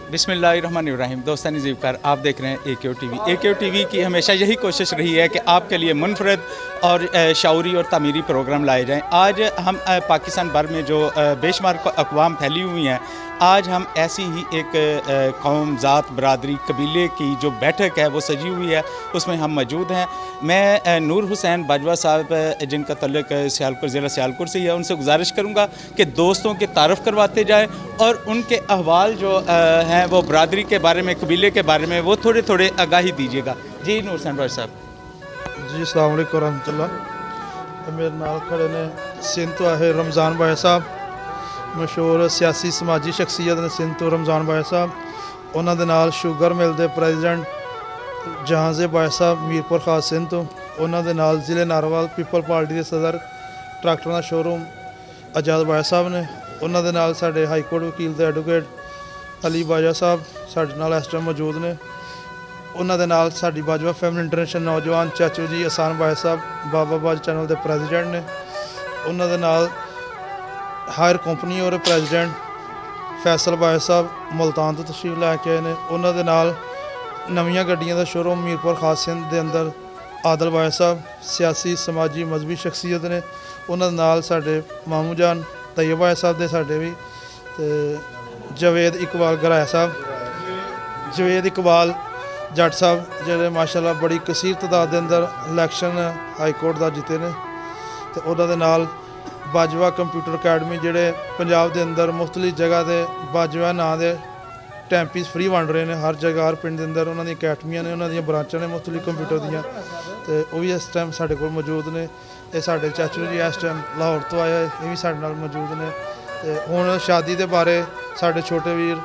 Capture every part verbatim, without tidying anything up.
बिस्मिल्लाहिर्रहमानिर्रहीम। दोस्तानी ज़ीवकार, आप देख रहे हैं ए के ओ टी वी। ए के ओ टी वी की हमेशा यही कोशिश रही है कि आपके लिए मुनफरद और शाउरी और तामीरी प्रोग्राम लाए जाएं। आज हम पाकिस्तान भर में जो बेशुमार अक़वाम फैली हुई हैं, आज हम ऐसी ही एक कौम, ज़ात, बरादरी, कबीले की जो बैठक है वो सजी हुई है, उसमें हम मौजूद हैं। मैं नूर हुसैन बाजवा साहब, जिनका तल्लुक़ सियालकोट ज़िला सियालकोट से ही है, उनसे गुजारिश करूँगा कि दोस्तों के तारफ़ करवाते जाएँ और उनके अहवाल जो हैं वो बरादरी के बारे में, कबीले के बारे में, वो थोड़े थोड़े आगाही दीजिएगा। जी नूर हुसैन बाजवा साहब। जी अस्सलाम वालेकुम रहमतुल्लाह। मेरे नाल खड़े ने सिंध तो है रमज़ान बाया साहब, मशहूर सियासी समाजी शख्सियत ने सिंध तो रमज़ान बाया साहब। उन्होंने दे नाल शुगर मिल के प्रेजिडेंट जहांज़े बाया साहब मीरपुर खास सिंध तो। उन्होंने दे नाल ज़िले नारोवाल पीपल पार्टी के सदर ट्रैक्टर का शोरूम आज़ाद बाया साहब ने। उन्होंने दे नाल साडे हाई कोर्ट वकील दे एडवोकेट अली बाजा साहब साडे नाल इस टाइम मौजूद ने। उन्होंने दे नाल साडी बाजवा फैमिली इंटरनेशनल नौजवान चाचू जी अहसान बाया साहब बाबा बाज चैनल के प्रेजिडेंट ने। उन्होंने दे नाल हायर कंपनी और प्रेजिडेंट फैसल बाया साहब मुल्तान तो तशरीफ लैके आए ने। उन्होंने दे नाल नवीं गड्डियां का शोरूम मीरपुर खास सिंध के अंदर आदल बाया साहब सियासी समाजी मजहबी शख्सियत ने। उन्होंने नाल साडे मामू जान तैयब बाया साहब दे साडे भी ते जवेद इकबाल गराया साहब जवेद इकबाल जट साहब जेह्ड़े माशाल्लाह बड़ी कसीर तादाद के अंदर इलैक्शन हाई कोर्ट का जीते ने। तो उन्होंने नाल बाजवा कंप्यूटर अकैडमी जेह्ड़े पंजाब के अंदर मुख्तलिफ जगह के बाजवा नाँ के टैंपीस फ्री वंड रहे हैं हर जगह, हर पिंड के अंदर उन्होंने अकैडमियां ने, उन्होंने ब्रांचां ने मुख्तलिफ कंप्यूटर दियाँ। तो वह भी इस टाइम साढ़े कोल मौजूद ने। ये साढ़े चाचू जी इस टाइम लाहौर तो आए, ये भी साढ़े नाल मौजूद ने। तो हुण शादी के बारे साढ़े छोटे वीर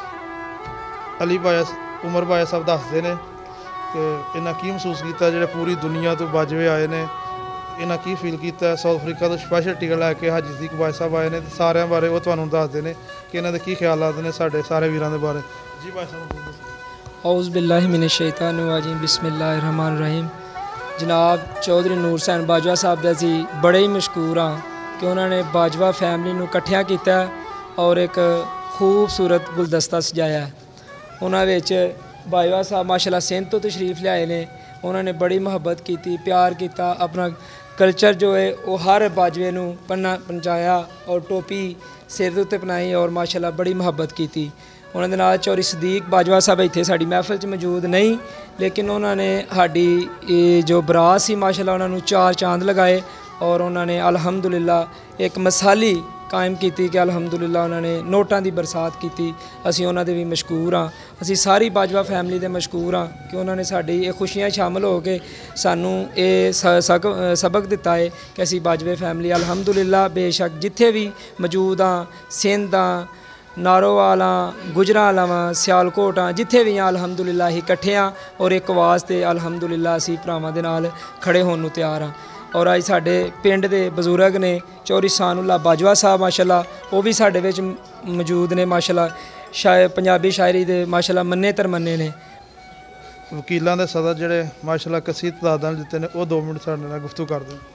अली बाया उमर बाया साहब दसते हैं कि इन्हें की महसूस किया जिहड़े पूरी दुनिया तो बाजवे आए ने, इन्हें की फील किया। साउथ अफ्रीका तो स्पैशल टिकट लैके हाजी सदीक बाया साहब आए हैं। सारे बारे वो तुहानूं दसदे ने कि इन्हां दे की ख्यालात ने साडे सारे वीरां दे बारे। जी बाया साहब। औज़ु बिल्लाहि मिनश शैतानिर रजीम बिस्मिल्लाहिर रहमानिर रहीम। जनाब चौधरी नूर हुसैन बाजवा साहब दे असीं बड़े ही मशकूर हाँ कि उन्होंने बाजवा फैमिली नूं इकट्ठिया किया और एक खूबसूरत गुलदस्ता सजाया। उन्हां विच बाजवा साहब माशाल्लाह सिंध तो तशरीफ लियाए ने। उन्होंने बड़ी मुहब्बत की, प्यार किया, अपना कल्चर जो है वो हर बाजवे नूं पन्ना पहुँचाया और टोपी सिर उत्ते पहनाई और माशाल्लाह बड़ी मुहब्बत की। उन्होंने नाल चौधरी सदीक बाजवा साहब इत्थे साडी महफिल च मौजूद नहीं, लेकिन उन्होंने साडी जो बरात सी माशाल्लाह उन्होंने चार चांद लगाए और उन्होंने अल्हम्दुलिल्लाह एक मिसाली कायम की कि अल्हम्दुलिल्लाह उन्होंने नोटां की बरसात की। असीं उन्हां दे भी मशकूर हाँ, असीं सारी बाजवा फैमिली दे मशकूर हाँ कि उन्होंने साडी ये खुशियां शामिल हो के सानू ये सबक दिता है कि असीं बाजवे फैमिली अल्हम्दुलिल्लाह बेशक जिथे भी मौजूद हाँ, सिंध हाँ, नारोवाल हाँ, गुजरांवाला हाँ, सियालकोट हाँ, जिथे भी हाँ अल्हम्दुलिल्लाह ही इकट्ठे हाँ और एक वास्ते अल्हम्दुलिल्लाह असीं भरावां दे नाल खड़े होण नूं तैयार हाँ। और अज साडे पिंड दे बजुर्ग ने चौधरी सानुल्लाह बाजवा साहब माशाल्लाह वो भी साडे विच मौजूद ने। माशाल्लाह शायर पंजाबी शायरी दे माशाल्लाह मन्ने तरमन्ने ने। वकीलों के सदर जिहड़े माशाल्लाह कसीर तादाद दिते ने वो दो मिनट साडे नाल गुफ्तगू कर दें।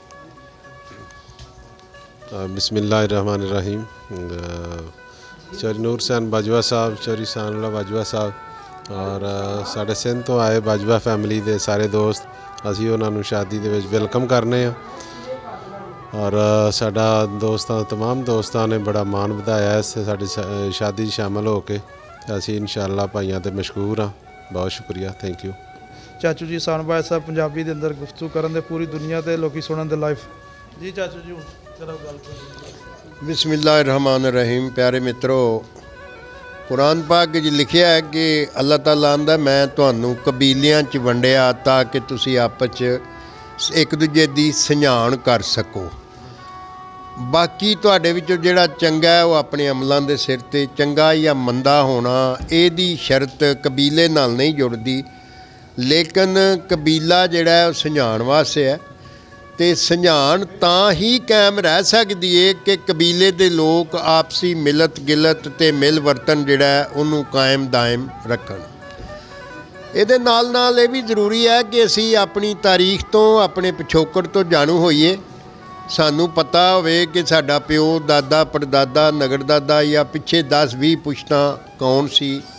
बिस्मिल्लाहिर्रहमानिर्रहीम। चौधरी नूर हुसैन बाजवा साहब, चौधरी सानुल्लाह बाजवा साहब और साडे सिंध तो आए बाजवा फैमिली के सारे दोस्त, असीं उन्हां नूं शादी दे विच वेलकम करने और साडा दोस्तां तमाम दोस्तां ने बड़ा मान वधाया इस साडी शादी शामिल हो के। असीं इंशाअल्लाह भाइयां ते मशकूर हाँ। बहुत शुक्रिया, थैंक यू। चाचू जी अहसान बाया साहब पंजाबी के अंदर गुफ्तगू करन दे पूरी दुनिया ते लोकी सुनन दे लाइव। जी चाचू जी चलो गल करो। बिस्मिल्लाहिर्रहमानिर्रहीम। प्यारे मित्रों, कुरान पाक च लिखिया है कि अल्लाह ताला आंदा मैं तुहानूं कबीलियां च वंडिया ताकि तुसी आपस च एक दूजे की सझाण कर सको। बाकी तुहाडे विचों जिहड़ा चंगा है वो अपने अमलों के सिर ते, चंगा या मंदा होना इहदी शर्त कबीले नाल नहीं जुड़दी, लेकिन कबीला जिहड़ा है वो सझाण वास्ते है। तो सझाण तां ही कायम रह सकती है कि कबीले के लोग आपसी मिलत गिलत ते मिल वर्तन जिहड़ा है उन्होंने कायम दायम रखन। इहदे नाल नाल ये भी जरूरी है कि असी अपनी तारीख तो अपने पिछोकड़ तो जाणू होइए। सानू पता होवे कि साडा प्यो दादा परदादा नगरदादा या पिछे दस भी पुश्तां कौन सी,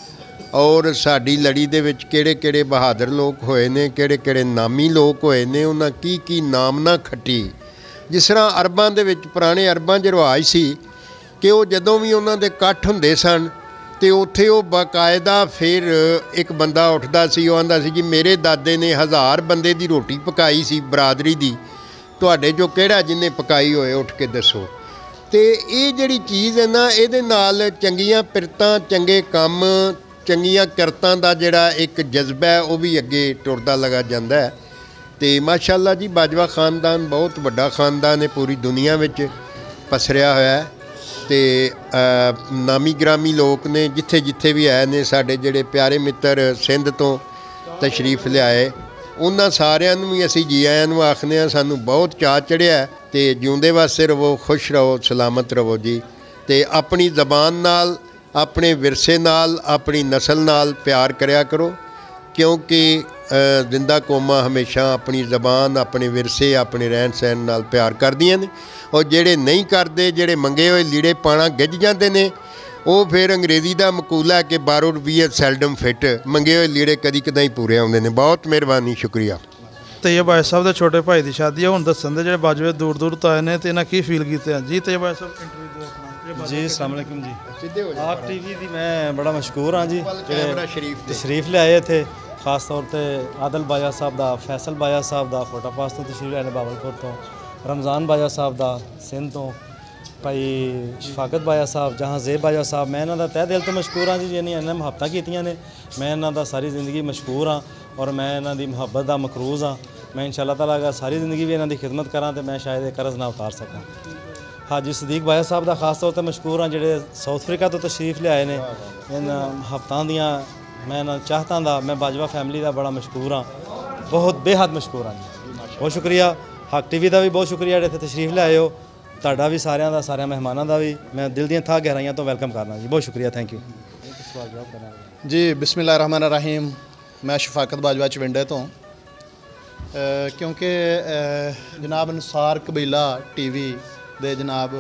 ਔਰ ਸਾਡੀ ਲੜੀ ਦੇ ਵਿੱਚ ਕਿਹੜੇ ਕਿਹੜੇ ਬਹਾਦਰ ਲੋਕ ਹੋਏ ਨੇ, ਕਿਹੜੇ ਕਿਹੜੇ ਨਾਮੀ ਲੋਕ ਹੋਏ ਨੇ, ਉਹਨਾਂ ਕੀ ਕੀ ਨਾਮਨਾ ਖੱਟੀ। ਜਿਸ ਤਰ੍ਹਾਂ ਅਰਬਾਂ ਦੇ ਵਿੱਚ, ਪੁਰਾਣੇ ਅਰਬਾਂ 'ਚ ਰਿਵਾਜ ਸੀ ਕਿ ਉਹ ਜਦੋਂ ਵੀ ਉਹਨਾਂ ਦੇ ਇਕੱਠ ਹੁੰਦੇ ਸਨ ਤੇ ਉੱਥੇ ਉਹ ਬਾਕਾਇਦਾ ਫਿਰ ਇੱਕ ਬੰਦਾ ਉੱਠਦਾ ਸੀ, ਉਹ ਆਂਦਾ ਸੀ ਜੀ ਮੇਰੇ ਦਾਦੇ ਨੇ ਹਜ਼ਾਰ ਬੰਦੇ ਦੀ ਰੋਟੀ ਪਕਾਈ ਸੀ ਬਰਾਦਰੀ ਦੀ, ਤੁਹਾਡੇ 'ਚੋਂ ਕਿਹੜਾ ਜਿਹਨੇ ਪਕਾਈ ਹੋਏ ਉੱਠ ਕੇ ਦੱਸੋ। ਅਤੇ ਇਹ ਜਿਹੜੀ ਚੀਜ਼ ਹੈ ਨਾ, ਇਹਦੇ ਨਾਲ ਚੰਗੀਆਂ ਪਿਰਤਾਂ, ਚੰਗੇ ਕੰਮ, ਚੰਗੀਆਂ ਕਿਰਤਾਂ ਦਾ ਜਿਹੜਾ ਇੱਕ ਜਜ਼ਬਾ ਹੈ ਉਹ ਵੀ ਅੱਗੇ ਟੁਰਦਾ ਲਗਾ ਜਾਂਦਾ ਹੈ। ਅਤੇ ਮਾਸ਼ਾਅੱਲਾ ਜੀ ਬਾਜਵਾ ਖਾਨਦਾਨ ਬਹੁਤ ਵੱਡਾ ਖਾਨਦਾਨ ਹੈ, ਪੂਰੀ ਦੁਨੀਆ ਵਿੱਚ ਪਸਰਿਆ ਹੋਇਆ ਹੈ ਅਤੇ ਨਾਮੀ ਗ੍ਰਾਮੀ ਲੋਕ ਨੇ ਜਿੱਥੇ ਜਿੱਥੇ ਵੀ ਆਏ ਨੇ। ਸਾਡੇ ਜਿਹੜੇ ਪਿਆਰੇ ਮਿੱਤਰ ਸਿੰਧ ਤੋਂ ਤਸ਼ਰੀਫ ਲਿਆਏ, ਉਹਨਾਂ ਸਾਰਿਆਂ ਨੂੰ ਵੀ ਅਸੀਂ ਜੀ ਆਇਆਂ ਨੂੰ ਆਖਦੇ ਹਾਂ। ਸਾਨੂੰ ਬਹੁਤ ਚਾਅ ਚੜ੍ਹਿਆ ਅਤੇ ਜਿਉਂਦੇ ਵਾਸਤੇ ਰਹੋ, ਖੁਸ਼ ਰਹੋ, ਸਲਾਮਤ ਰਹੋ ਜੀ। ਅਤੇ ਆਪਣੀ ਜ਼ਬਾਨ ਨਾਲ, ਆਪਣੇ ਵਿਰਸੇ ਨਾਲ, ਆਪਣੀ ਨਸਲ ਨਾਲ ਪਿਆਰ ਕਰਿਆ ਕਰੋ, ਕਿਉਂਕਿ ਜ਼ਿੰਦਾ ਕੌਮਾਂ ਹਮੇਸ਼ਾ ਆਪਣੀ ਜ਼ਬਾਨ, ਆਪਣੇ ਵਿਰਸੇ, ਆਪਣੇ ਰਹਿਣ ਸਹਿਣ ਨਾਲ ਪਿਆਰ ਕਰਦੀਆਂ ਨੇ। ਔਰ ਜਿਹੜੇ ਨਹੀਂ ਕਰਦੇ, ਜਿਹੜੇ ਮੰਗੇ ਹੋਏ ਲੀੜੇ ਪਾਣਾ ਗਿੱਝ ਜਾਂਦੇ ਨੇ, ਉਹ ਫਿਰ ਅੰਗਰੇਜ਼ੀ ਦਾ ਮਕੂਲਾ ਕਿ ਬਾਰੋ ਵੀਅਰ ਸੈਲਡਮ ਫਿੱਟ, ਮੰਗੇ ਹੋਏ ਲੀੜੇ ਕਦੀ ਕਦਾਈ ਪੂਰੇ ਆਉਂਦੇ ਨੇ। ਬਹੁਤ ਮਿਹਰਬਾਨੀ, ਸ਼ੁਕਰੀਆ। ਤਈਅਬ ਬਾਜ ਸਾਹਿਬ ਦੇ ਛੋਟੇ ਭਾਈ ਦੀ ਸ਼ਾਦੀ ਹੈ, ਹੁਣ ਦੱਸਣ ਦੇ ਜਿਹੜੇ ਬਾਜਵੇ ਦੂਰ ਦੂਰ ਤੋਂ ਆਏ ਨੇ ਤੇ ਇਹਨਾਂ ਕੀ ਫੀਲ ਕੀਤੇ ਆ ਜੀ। ਤਈਅਬ ਬਾਜ ਸਾਹਿਬ ਇੰਟਰਵਿਊ ਦਿਓ ਆਪਣਾ ਜੀ। अस्सलाम वालेकुम जी। ਸਿੱਧੇ ਹੋ आप टी वी दी मैं बड़ा मशहूर हाँ जी, ਕੈਮਰਾ ਸ਼ਰੀਫ ਤੇ तशरीफ लियाए थे। खास तौर पर आदल बाजा साहब दा, फैसल बाजा साहब दा फोटा पास तो तशरीफ लियाए बावलपुर तो, रमज़ान बाजा साहब दा सिंध तो, भाई शफाकत बाजा साहब, जहाँ जेब बाजा साहब, मैं इन्हों का तह दिल तो मशहूर हाँ जी। जिन्हें इन्हें मुहब्बत कीतियां ने, मैं इन्हों का सारी ज़िंदगी मशहूर हाँ और मैं इन्हों की मुहब्बत का मकरूज़ हाँ। मैं इंशाअल्लाह ताला अगर सारी ज़िंदगी भी इन्हों की खिदमत करा तो मैं शायद ये कर्ज ना उतार सका। हाँ जी, सदीक बाजा साहब का खास तौर पर मशहूर हाँ, जोड़े साउथ अफ्रीका तो तशरीफ लियाए ने। इन हफ्तां दियां मैं इन्होंने चाहतां दा, मैं बाजवा फैमिली का बड़ा मशहूर हाँ, बहुत बेहद मशहूर हाँ जी। बहुत शुक्रिया। हक टी वी का भी बहुत शुक्रिया जो इतने तशरीफ लियाए हो, तुहाडा भी सारिਆਂ ਦਾ, ਸਾਰਿਆਂ ਮਹਿਮਾਨਾਂ ਦਾ ਵੀ मैं दिल ਦੀਆਂ ਥਾਂ ਗਹਿਰਾਈਆਂ ਤੋਂ ਵੈਲਕਮ ਕਰਨਾ जी। बहुत शुक्रिया, थैंक यू जी। बिस्मिल्लाह रहमान रहीम। मैं शफाकत बाजवा चविंडे तो, क्योंकि जनाब अनुसार कबीला टी वी ਦੇ ਜਨਾਬ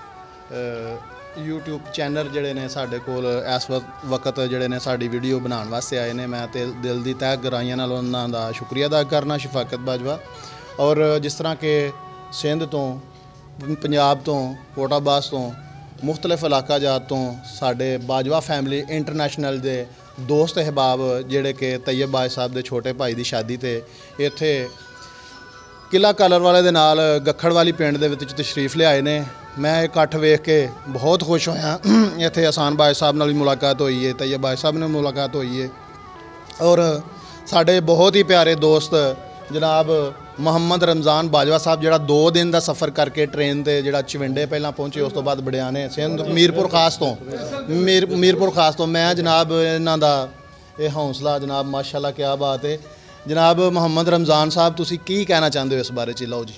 यूट्यूब चैनल ਜਿਹੜੇ ਨੇ ਸਾਡੇ ਕੋਲ ਇਸ ਵਕਤ ਜਿਹੜੇ ਨੇ ਸਾਡੀ ਵੀਡੀਓ ਬਣਾਉਣ ਵਾਸਤੇ ਆਏ ਨੇ। ਮੈਂ ਤੇ ਦਿਲ ਦੀ ਤਹਿ ਗਹਿਰਾਈਆਂ ਨਾਲ ਉਹਨਾਂ ਦਾ ਸ਼ੁਕਰੀਆ ਅਦਾ ਕਰਨਾ, ਸ਼ਫਾਕਤ ਬਾਜਵਾ। ਔਰ ਜਿਸ ਤਰ੍ਹਾਂ ਕਿ ਸਿੰਧ ਤੋਂ, ਪੰਜਾਬ ਤੋਂ, ਕੋਟਾਬਾਸ ਤੋਂ, ਮੁxtਲਫ ਇਲਾਕਾ ਜਾਤ ਤੋਂ ਸਾਡੇ ਬਾਜਵਾ ਫੈਮਿਲੀ ਇੰਟਰਨੈਸ਼ਨਲ ਦੇ ਦੋਸਤ ਅਹਿਬਾਬ ਜਿਹੜੇ ਕਿ ਤਈਅਬ ਬਾਜ ਸਾਹਿਬ ਦੇ ਛੋਟੇ ਭਾਈ ਦੀ ਸ਼ਾਦੀ ਤੇ ਇੱਥੇ ਕਿਲਾ ਕਾਲਰ ਵਾਲੇ ਦੇ ਨਾਲ ਗੱਖੜ ਵਾਲੀ ਪਿੰਡ ਦੇ ਵਿੱਚ ਤਸ਼ਰੀਫ ਲਿਆਏ ਨੇ। ਮੈਂ ਇਹ ਇਕੱਠ ਵੇਖ ਕੇ ਬਹੁਤ ਖੁਸ਼ ਹੋਇਆ। ਇੱਥੇ ਆਸਾਨ ਬਾਜ ਸਾਹਿਬ ਨਾਲ ਵੀ ਮੁਲਾਕਾਤ ਹੋਈ ਹੈ, ਤਈਅਬ ਬਾਜ ਸਾਹਿਬ ਨਾਲ ਮੁਲਾਕਾਤ ਹੋਈ ਹੈ ਔਰ ਸਾਡੇ ਬਹੁਤ ਹੀ ਪਿਆਰੇ ਦੋਸਤ ਜਨਾਬ ਮੁਹੰਮਦ ਰਮਜ਼ਾਨ ਬਾਜਵਾ ਸਾਹਿਬ, ਜਿਹੜਾ ਦੋ ਦਿਨ ਦਾ ਸਫ਼ਰ ਕਰਕੇ ਟ੍ਰੇਨ 'ਤੇ ਜਿਹੜਾ ਚਵਿੰਡੇ ਪਹਿਲਾਂ ਪਹੁੰਚੇ, ਉਸ ਤੋਂ ਬਾਅਦ ਬੜਿਆਨੇ ਸਿੰਧ, ਮੀਰਪੁਰ ਖਾਸ ਤੋਂ ਮੀਰ ਮੀਰਪੁਰ ਖਾਸ ਤੋਂ। ਮੈਂ ਜਨਾਬ ਇਹਨਾਂ ਦਾ ਇਹ ਹੌਸਲਾ ਜਨਾਬ ਮਾਸ਼ਾਅੱਲਾ ਕਿਆ ਬਾਤ ਹੈ। जनाब मुहम्मद रमज़ान साहब, तुसी की कहना चाहते हो इस बारे च? लो जी।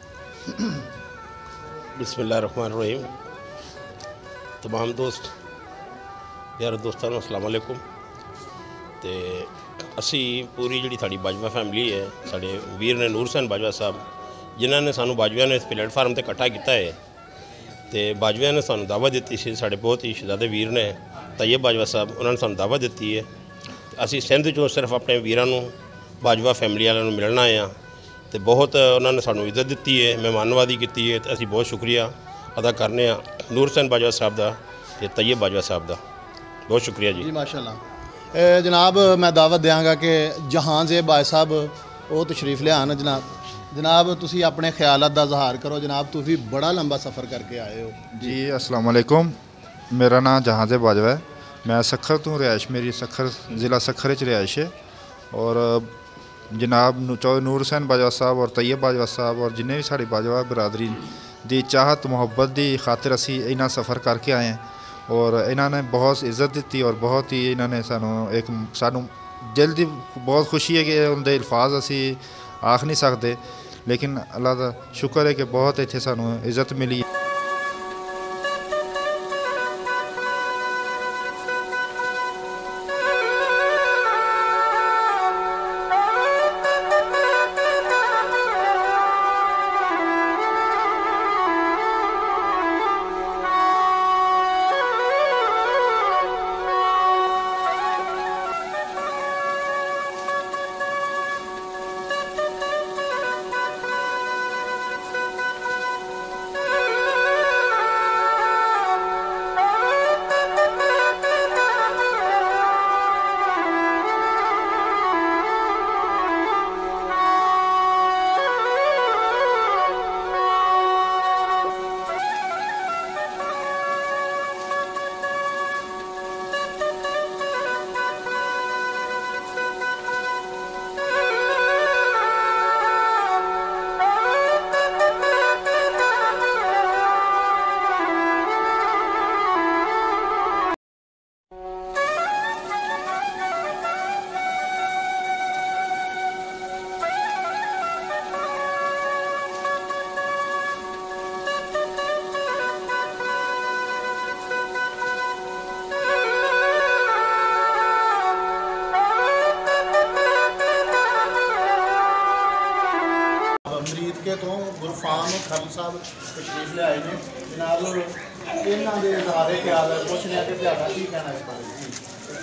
बिस्मिल्लाहिर्रहमानिर्रहीम। तमाम दोस्त यार दोस्तों अस्सलाम वालेकुम। तो असी पूरी जी साड़ी बाजवा फैमिली है, साढ़े वीर ने नूर हुसैन बाजवा साहब, जिन्होंने सानू बाजवा ने इस प्लेटफार्म पर इकट्ठा किया है। तो बाजवा ने सानू दावत दी सी, साढ़े बहुत ही शहजादे वीर ने तैयब बाजवा साहब, उन्होंने सानू दावत दी है। असी सिंध चों सिर्फ अपने वीरां नू बाजवा फैमिली वालों को मिलना आए हैं तो बहुत उन्होंने सानू इज्जत दी है, मेहमाननवाजी की है। तो असी बहुत शुक्रिया अदा करने नूर हुसैन बाजवा साहब का ते तैयब बाजवा साहब का। बहुत शुक्रिया जी। जी माशाअल्लाह। जनाब मैं दावत देंगा कि जहां जेब बाज साहब वो तशरीफ लियान। जनाब जनाब तुसी अपने ख्यालात दा इजहार करो। जनाब तुसी बड़ा लंबा सफ़र करके आए हो जी। अस्सलाम वालेकुम। मेरा नाम जहां जेब बाजवा है, मैं सखर तो रिहाइश, मेरी सखर ज़िला सखर च रिहाइश है। और जनाब चौधरी नूर हुसैन बाजवा साहब और तैयब बाजवा साहब और जिन्हें भी साड़ी बाजवा बरादरी की चाहत मुहब्बत की खातिर असी इन्ना सफ़र करके आए हैं और इन्होंने बहुत इज्जत दी और बहुत ही इन्होंने सानू एक सानू दिल की बहुत खुशी है कि उनके अल्फाज असी आख नहीं सकते, लेकिन अल्लाह का शुक्र है कि बहुत इत्थे सानू इज्जत मिली। ਉਰਫਾਨ ਖਰਲ ਸਾਹਿਬ ਤਸ਼ਰੀਫ ਲਿਆਏ ਨੇ ਨਾਲ ਇਹਨਾਂ ਦੇ ਇਜ਼ਹਾਰੇ ਖਿਆਲ ਪੁੱਛ ਲਿਆ ਕਿ ਤੁਹਾਡਾ ਕੀ ਕਹਿਣਾ ਇਸ ਬਾਰੇ ਜੀ।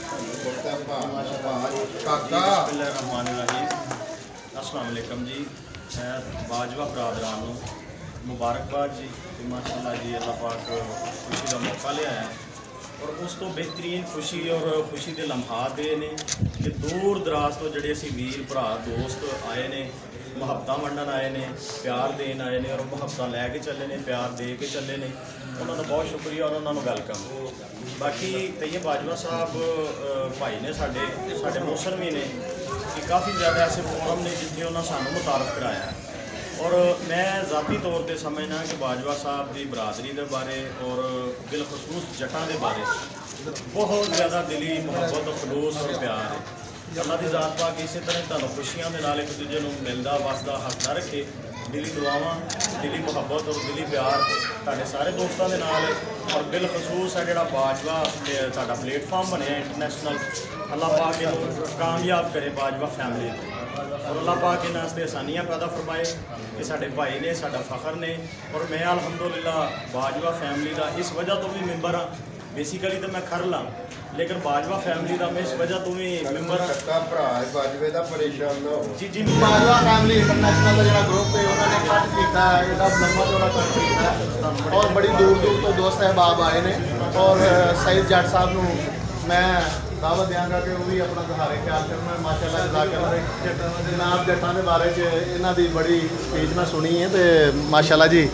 अस्सलाम वालेकुम जी, मैं बाजवा बरादरान ਨੂੰ मुबारकबाद जी कि माशाअल्लाह जी अल्लाह पाक खुशी का मौका लिया है और उस तो बेहतरीन खुशी और खुशी के लम्हात ये ने कि दूर दराज तो जोड़े असी वीर भरा दोस्त आए ने मुहब्बत वंडन आए ने प्यार देन आए ने और मुहब्बत लैके चले ने प्यार दे के चले ने उन्होंने बहुत शुक्रिया और उन्होंने वेलकम। बाकी तैयब बाजवा साहब भाई ने साढ़े साढ़े मौसम भी ने कि काफ़ी ज़्यादा ऐसे फोरम ने जितने उन्होंने सानू मुतारफ कराया है और मैं ज़ाती तौर पर समझना कि बाजवा साहब की बरादरी के बारे और बिलखसूस जटां के बारे बहुत ज़्यादा दिली मुहब्बत और खलूस और प्यार है। अल्लाह की ज़ात पाक इसी तरह तुहानू खुशियां दे नाल एक दूजे नूं मिलदा वसदा हसदा रखे। दिली दुआवां दिली मुहब्बत और दिली प्यार तुहाडे सारे दोस्तों के नाल और बिलखसूस है जिहड़ा बाजवा तुहाडा प्लेटफॉर्म बनिया इंटरनेशनल। अल्लाह पाक इहनूं कामयाब करे बाजवा फैमिली और अल्लाह पाक इन्हां वास्ते आसानियां पैदा फरमाए। ये साडे भाई ने साडा फखर ने और मैं अल्हम्दुलिल्लाह बाजवा फैमिली का इस वजह तो भी मैंबर हाँ। बेसिकली तो मैं खरल हाँ लेकिन बाजवा फैमिली का मैं इस वजह तो भी मैंबर बाजवे का परेशान ना हो जी जी बाजवा फैमिली इंटरनेशनल का जो ग्रुप है उन्होंने कट किया है लंबा चौड़ा कट किया और बड़ी दूर दूर तो दोस्त अहबाब आए ने और सईद जट साहब को मैं दावत देंगा कि वो भी अपना सहारे ख्याल करना माशाअल्लाह जज़ाकल्लाह। जनाब जट्टां के बारे इन्हां दी बड़ी स्पीच मैं सुनी है तो माशाअल्लाह जी।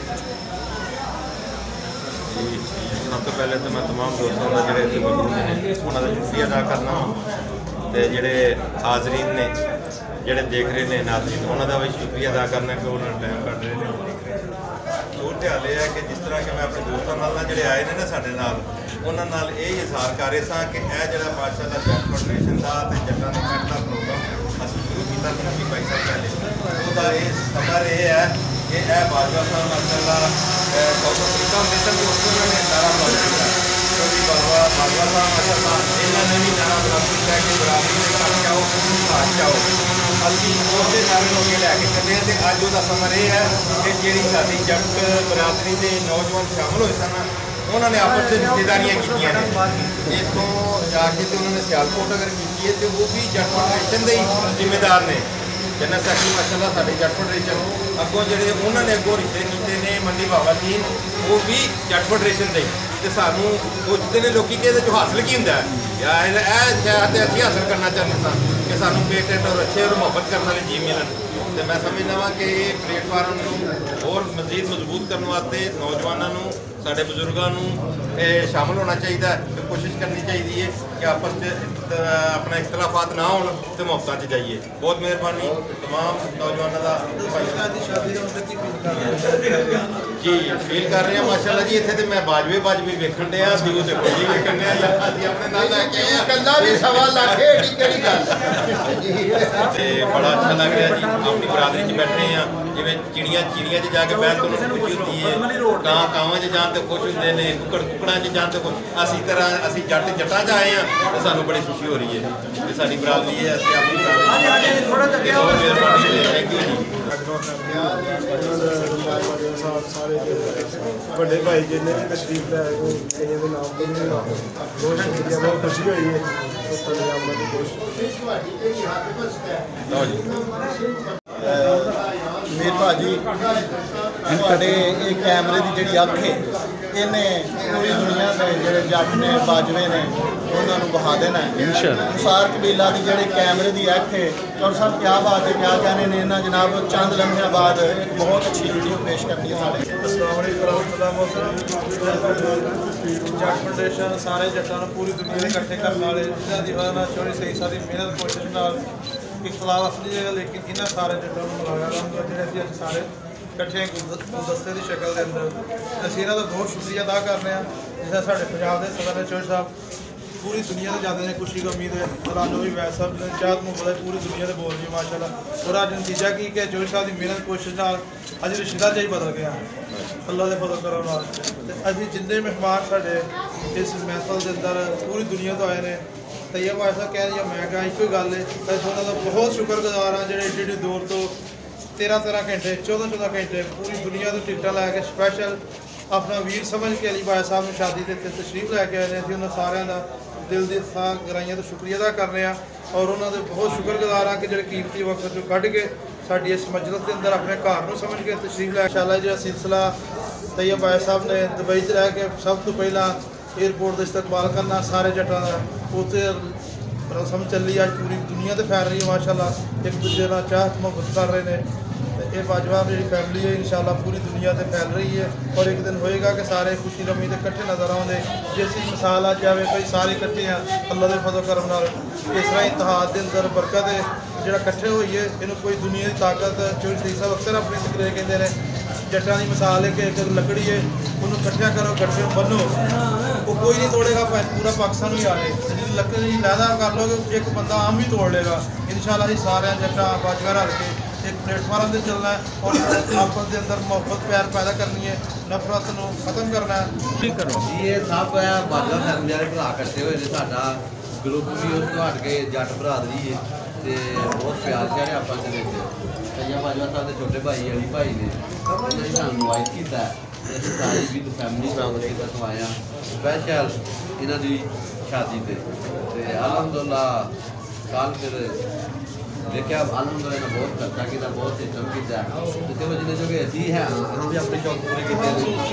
सब तो पहले तो मैं तमाम दोस्तों का जोड़े इतने मौजूद हैं उन्होंने शुक्रिया अदा करना तो जोड़े हाजरीन ने जोड़े देख रहे हैं नाज़रीन उन्होंने भी शुक्रिया अदा करना कि उन्होंने टाइम कट रहे हैं। सूरत हाल यह है कि जिस तरह के मैं अपने दोस्तों नाल जोड़े आए हैं ना साढ़े नाल उन्होंने नाल यही इजहार कर रहे सा कि यह जो माशाअल्लाह जट फेडरेशन का जट्टां दे कट का प्रोग्राम असीं शुरू किया तीन बाई साल पहले उसका ये सफर यह है कि यह बाजवा साहब माशाअल्लाह साउथ अफ्रीका में तक उन्होंने नारा बुलंद किया क्योंकि बाबा बाजवा साहब माशाअल्लाह इन्होंने भी नारा बुलंद किया कि बराबरी के घर जाओ घर जाओ असीं उस नारे को अगे लैके चले तो अज वो सफर यह है कि जी साडी जट बरादरी के नौजवान शामिल होए सन उन्होंने आपस में रिश्तेदारियाँ की इतों जाके तो उन्होंने सियालकोट अगर की है तो वो भी जट फेडरेशन के ही जिम्मेदार ने जनरल सैकटरी माशाअल्लाह साडे जट फेडरेशन अगों जिहड़े उन्होंने अगों रिश्ते कीते ने मंडी बाबा जी वो भी जट फेडरेशन के तो सानू पुछते हैं लोग कि हासिल की होंगे या शहर तो असीं हासिल करना चाहते सा कि सानू पेटेंट और अच्छे और मुहब्बत करने वाले जी मिलन। तो मैं समझदा वा कि ये प्लेटफार्म को और मजीद मजबूत करने वास्ते नौजवानों साढ़े बुजुर्गों शामिल होना चाहिए तो कोशिश करनी चाहिए कि आपस में अपना इख्तलाफात ना हो तो मुहब्बत च जाइए। बहुत मेहरबानी तमाम नौजवानों का जी फील कर रहे हैं माशाअल्लाह जी। इतने तो मैं बाजवे बाजवे वेखन दिया दूर से कोई वेखन दिया अपने नाल लैके आए कल्ला भी सवा लाख एडी केड़ी गल ते बड़ा अच्छा लग रहा जी अपनी बरादरी च बैठे हैं जिवें चिड़ियां चिड़ियां च जाके बैठ तो खुशी होती है कां कावां च जान तो खुश होंदे ने कुकड़ कुकड़ां च जान तो असी तरह असी जट जटां च आए हैं तो सानू बड़ी खुशी हो रही है कि साडी बरादरी है असी अपनी बरादरी बहुत मेहरबानी थैंक यू जी। सारे बड़े भाई जिन्हें भी तशरीफ लाए वो कहीं के नाम तो नहीं बहुत शुक्रिया बहुत खुशी हुई है मेरे भाजी साढ़े ये कैमरे की जी अख है इन्हें पूरी दुनिया के जोड़े जट ने बाजवे ने उन्होंने बहा देना अंसार कबीला की जोड़े कैमरे की अख है और सब क्या बात है क्या कहने ने इन्हें जनाब चंद लम्हे बाद एक बहुत अच्छी वीडियो पेश करनी है साढ़े जट फेडरेशन सारे जट्टां पूरी दुनिया के इकट्ठे करने वाले जिन्होंने वजह चौड़ी सही सारी मेहनत कोशिश इख्तलाफ असली जगह लेकिन इन्होंने सारे जट्टां मिलाया जो अस सारे इकट्ठे गुलदस्ते की शक्ल के अंदर असीं इन्हां दा बहुत शुक्रिया अदा करने जिस साढ़े पंजाब के सदर ने चौधरी साहब पूरी दुनिया से जाते हैं खुशी का उम्मीद है रानो भी वैसा चाहत मुहब्बत पूरी दुनिया से बोल रही है माशाल्लाह और अज नतीजा की कि चौधरी साहब की मेहनत कोशिश नाल अज रिश्तेदार ही बदल गया अल्लाह के फजल करम नाल असीं जिन्ने मेहमान साढ़े इस महफल के अंदर पूरी दुनिया तो आए हैं तैयब ऐसा कह रही मैं कहा एक गल है उन्होंने बहुत शुक्रगुजार हाँ जो एड्डी एड्डी दूर तो तेरह तेरह घंटे चौदह चौदह घंटे पूरी दुनिया तो टिकटा लैके स्पैशल अपना वीर समझ के अली बाया साहब ने शादी के तशरीफ लैके आए हैं। असीं उन्होंने सारिਆਂ ਦਾ दिल दी गहराइयां तो शुक्रिया अदा कर रहे हैं और उन्होंने बहुत शुक्रगुजार हाँ कि जो कीमती वक्त चो कढ़ के साड़ी इस मजलिस के अंदर अपने घर को समझ के तशरीफ लै इंशाअल्लाह जो सिलसिला तैयब बाया साहब ने दुबई च रह के सब तो पहला एयरपोर्ट का इस्तकबाल करना सारे जटां का उत्थे रस्म चली अज पूरी दुनिया तो फैल रही है माशाअल्लाह एक दूजे का चाहत मुहब्बत कर रहे हैं। ये बाजवा जी फैमिली है इंशाअल्लाह पूरी दुनिया से फैल रही है और एक दिन होएगा कि सारे खुशी रमी से इकट्ठे नज़र आते जिस मिसाल आ जाए भाई सारे इकट्ठे हैं अल्लाह के फजल करम नाल इस तरह इतिहाद के अंदर बरकत है जो इकट्ठे होइए इन्हों कोई दुनिया की ताकत चौधरी शरीफ साहब अक्सर अपनी तकरीर कहते हैं जट्टां की मिसाल है कि एक लकड़ी है उन्होंने इकट्ठा करो इकट्ठे बनो वो कोई नहीं तोड़ेगा पूरा पाकिस्तान भी आ जाए जी लकड़ी लैदा कर लोगे एक बंदा आम भी तोड़ लेगा इंशाअल्लाह सारे जट्टां बाजवा रल के एक प्लेटफार्म से चलना है और आपस के अंदर मोहब्बत प्यार पैदा करनी है नफरत को खत्म करना है। ठीक करो ये सब बाजवा फैमिली वाले भरा इकट्ठे हुए साडा ग्रुप भी उस तो हट के जट बरादरी है तो बहुत प्यार प्यारे आपस के तैयब बाजवा साहब के छोटे भाई अली भाई ने उन्होंने सानू इनवाइट किया सारी भी फैमिली बराबर किया तो आया स्पैशल इन्हों की शादी से अलहमदुल्ला कल फिर देखिए अलहमदुल्ला ने बहुत खर्चा किया बहुत सिस्टम किया उसके वजह जो कि असी है हम भी अपने शौक पूरे किए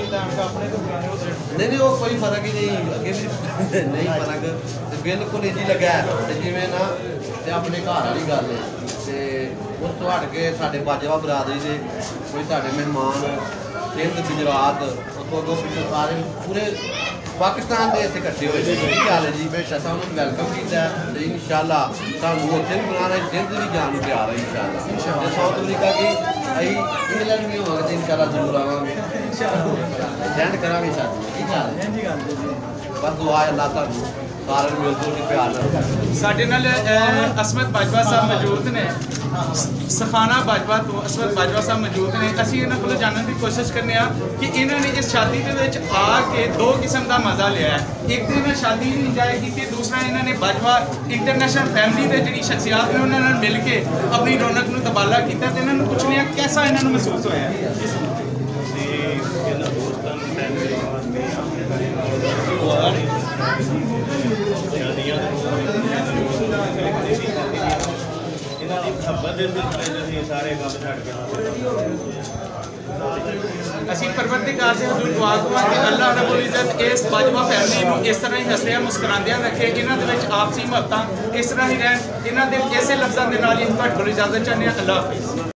नहीं नहीं वो कोई फर्क ही नहीं अगे भी नहीं फर्क तो बिल्कुल इजी लगा है जिमें ना तो अपने घर वाली गल है तो उस तो हट के साढ़े बाजवा बरादरी के कोई साढ़े मेहमान सिंध गुजरात उतों अगों पिछों सारे पूरे पाकिस्तान के इतने इकट्ठे हुए थे की गल है जी बेशा सानू वैलकम किया इंशाअल्लाह सानू उत्थे भी बुलाना सिंध भी जान तैयार है इंशाअल्लाह साउथ अफ्रीका की अं इंग्लैंड भी होवांगे तो इंशाअल्लाह जरूर आवांगे अटेंड करांगे शादी की गल है बस दुआ है अल्लाह सानू सारे मिलजुल के प्यार साडे नाल असमत बाजवा साहब मौजूद ने सखाना बाजवा तो असमत बाजवा साहब मौजूद ने असीं इन्हां कोलों जानने की कोशिश करने कि इन्होंने इस शादी के विच आके दो किस्म का मज़ा लिया है एक तो इन्हें शादी इंजॉय की दूसरा इन्होंने बाजवा इंटरनेशनल फैमिली के जी शख्सियात ने उन्होंने मिल के अपनी रौनक को तबाला किया तो इन्होंने पुछने कैसा इन्होंने महसूस होया असीं परवरदिगार से हजूर दुआ दुआ कि अल्लाह रब्बुल इज़्ज़त इस बाजवा फैमिली को इस तरह ही हसदियां मुस्कुरांदियां रखे इन्हां दे विच आपसी मुहब्बतां इस तरह ही रहन इन्हां दे ऐसे लफ्ज़ां दे नाल ही तुहाडे कोल इजाज़त चाहते हैं अल्लाह हाफिज़।